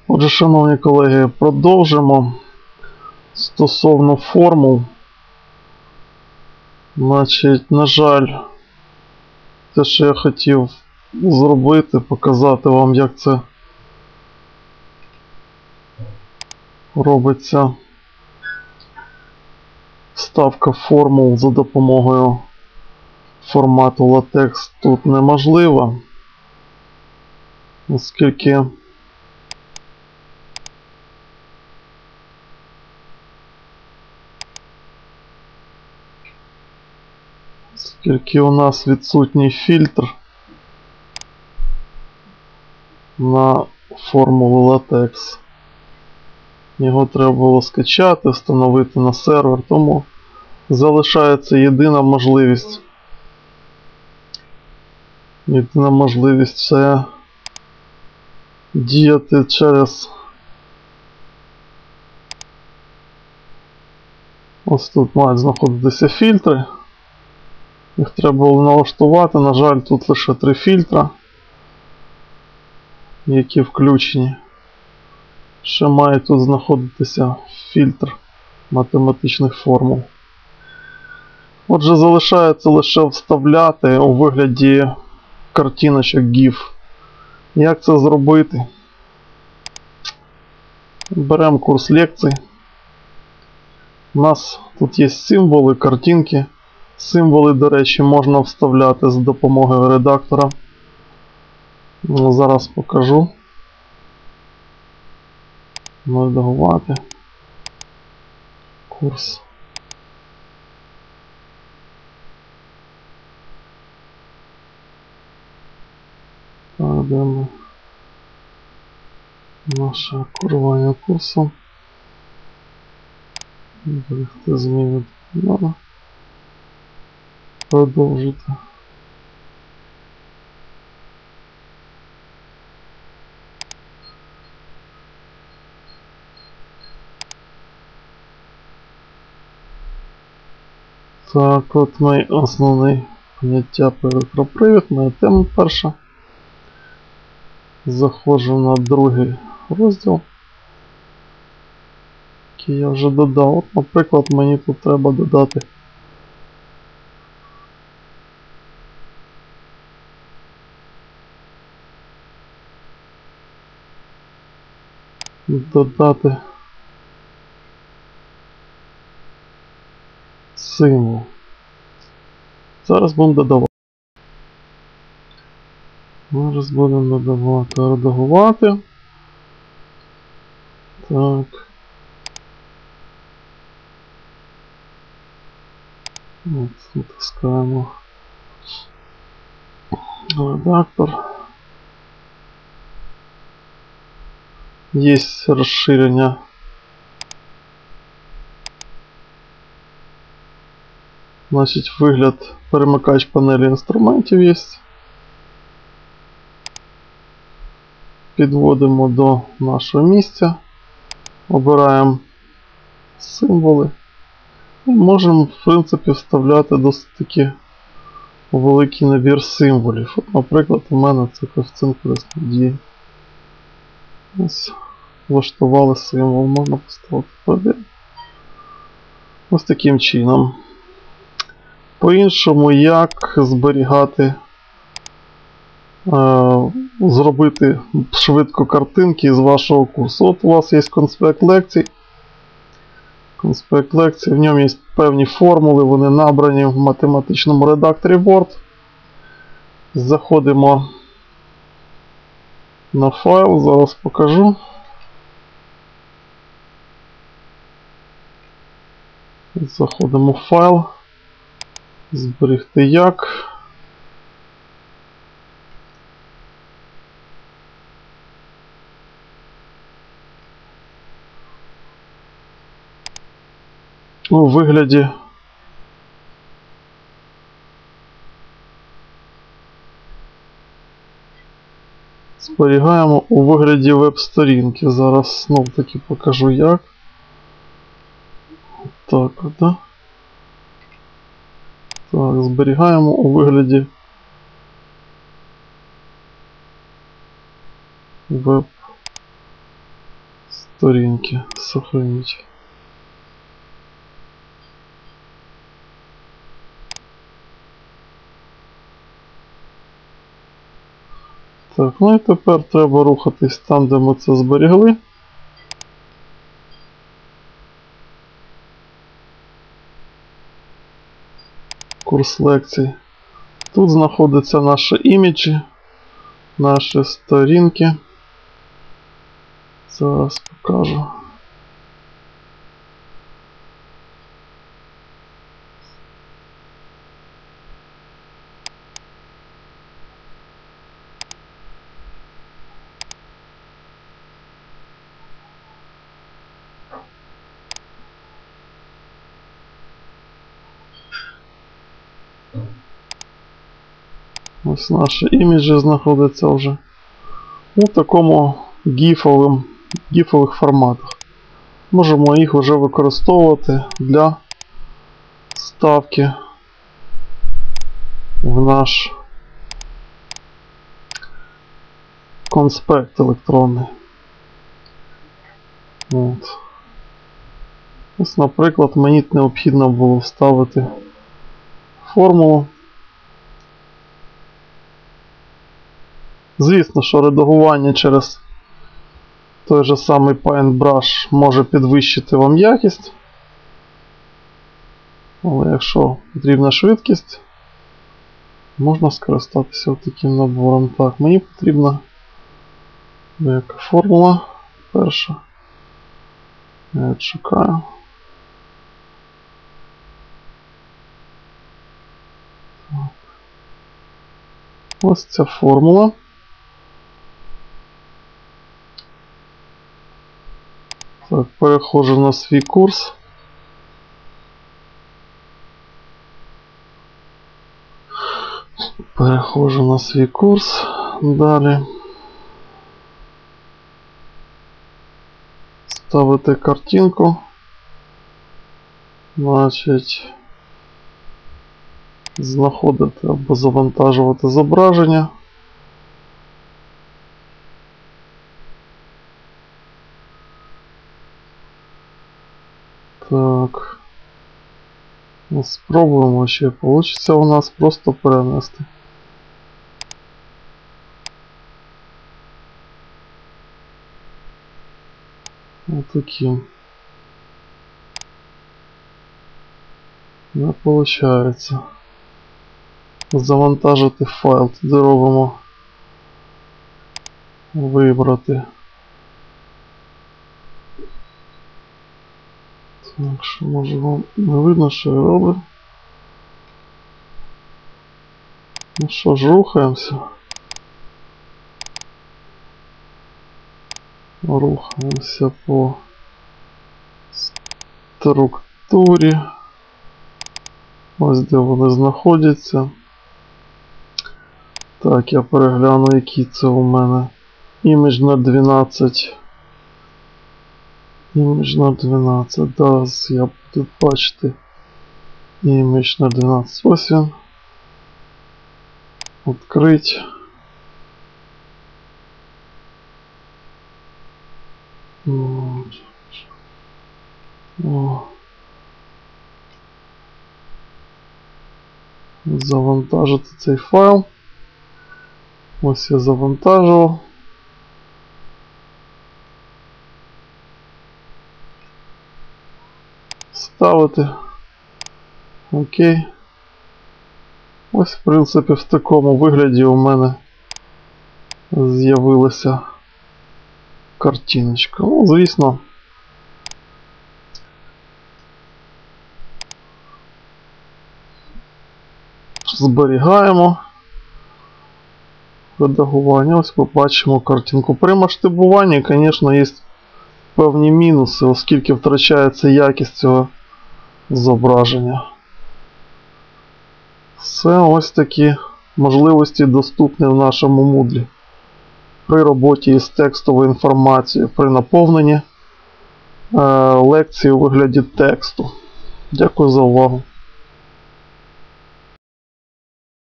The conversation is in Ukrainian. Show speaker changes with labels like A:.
A: Отже, шановні колеги, продовжимо стосовно формул. Значить, на жаль, те, що я хотів зробити, показати вам, як це робиться вставка формул за допомогою формату LaTeX, тут неможлива, оскільки у нас відсутній фільтр на формулу LaTeX. Його треба було скачати, встановити на сервер, тому залишається єдина можливість. Єдина можливість це діяти через ось тут мають знаходитися фільтри. Їх треба було налаштувати. На жаль, тут лише 3 фільтра, які включені. Ще має тут знаходитися фільтр математичних формул. Отже, залишається лише вставляти у вигляді картиночок GIF. Як це зробити? Беремо курс лекцій. У нас тут є символи, картинки. Символи, до речі, можна вставляти з допомогою редактора. Зараз покажу. Редагувати. Курс. Так, де ми? Наше керування курсом. Зберегти зміни. Надо. Продовжити. Так, от мій основний поняття про електропривід, моя тема перша. Заходжу на другий розділ, який я вже додав. От, наприклад, мені тут треба додати символ. Зараз будемо додавати. Зараз будемо додавати, редагувати. Так. От, натискаємо редактор. Є розширення. Значить, вигляд, перемикач панелі інструментів є. Підводимо до нашого місця. Обираємо символи. І можемо, в принципі, вставляти досить таки великий набір символів. От, наприклад, у мене це коефіцієнт корисної дії. Ось, влаштували символ, можна поставити пробіл. Ось таким чином. По-іншому, як зберігати, зробити швидко картинки з вашого курсу. От у вас є конспект лекцій. Конспект лекцій, в ньому є певні формули, вони набрані в математичному редакторі Word. Заходимо на файл, зараз покажу. Заходимо в файл. Зберегти як. У вигляді зберігаємо у вигляді веб-сторінки. Зараз знов таки покажу як. Так, да? Так, зберігаємо у вигляді сторінки. Сохраніть. Так, ну і тепер треба рухатись там, де ми це зберігли. Курс лекцій. Тут знаходяться наші іміджі, наші сторінки. Зараз покажу. Ось наші іміджі знаходяться вже у такому гіфових форматах. Можемо їх вже використовувати для вставки в наш конспект електронний. От. Ось, наприклад, мені необхідно було вставити формулу. Звісно, що редагування через той же самий Paintbrush може підвищити вам якість. Але якщо потрібна швидкість, можна скористатися таким набором. Так, мені потрібна яка формула перша. Я шукаю. Так. Ось ця формула. Так, переходжу на свій курс. Переходжу на свій курс. Далі. Ставити картинку. Значить, знаходити або завантажувати зображення. Так. Ну, спробуємо, ще вийде у нас просто перенести. Отаким. Не виходить. Завантажити файл. Туди робимо вибрати. Так, що може вам не видно, що я роблю. Ну що ж, рухаємося. Рухаємося по структурі. Ось де вони знаходяться. Так, я перегляну, який це у мене. Імідж на 12. Імідж на 12. Зараз я буду бачити. Імідж на 12. Ось він. Відкрить. О. Завантажити цей файл. Ось я завантажив. Ставити. Окей. Ось, в принципі, в такому вигляді у мене з'явилася картиночка. Ну, звісно, зберігаємо редагування. Ось побачимо картинку. При масштабуванні, звісно, є певні мінуси, оскільки втрачається якість цього зображення. Все, ось такі можливості доступні в нашому Moodle. При роботі із текстовою інформацією, при наповненні лекції у вигляді тексту. Дякую за увагу.